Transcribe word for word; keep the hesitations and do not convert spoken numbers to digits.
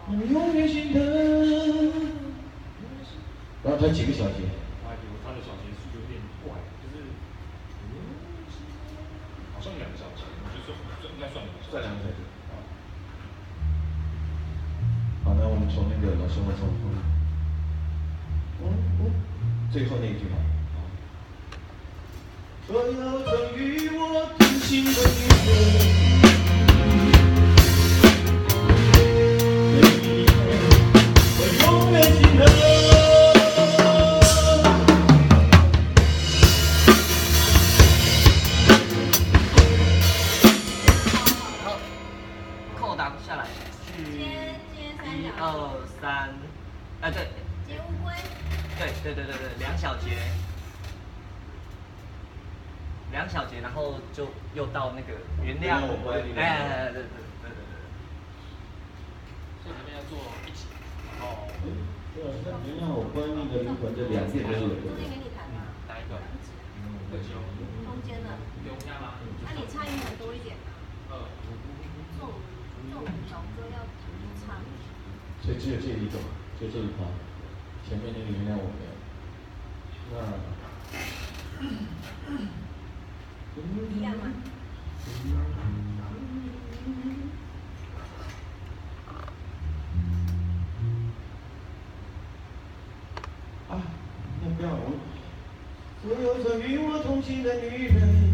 永远心疼。然后它几个小节？ 啊，有它的小节是有点怪，就是好像两个小节，我觉得这应该算两个小节。 算两个小节。好，那我们从那个老师往从嗯嗯，最后那一句话。所有曾与我同行的女人。 扣档下来，去一二三，哎对， 接乌龟， 对对对对对，两小节，两小节，然后就又到那个原谅我不爱你，哎对对对对对对， 所以你们要做一起，然后， 对啊，那原谅我关你的灵魂这两遍都是有的。 中间给你弹吗？ 哪一个？ 中间的， 有下吗？ 那你唱英文多一点。 呃， 这种这种小歌要唱。 所以只有这一种，就这一趴，前面那个原谅我没有。那。 一样吗？ 啊，那不要我。所有曾与我同行的女人。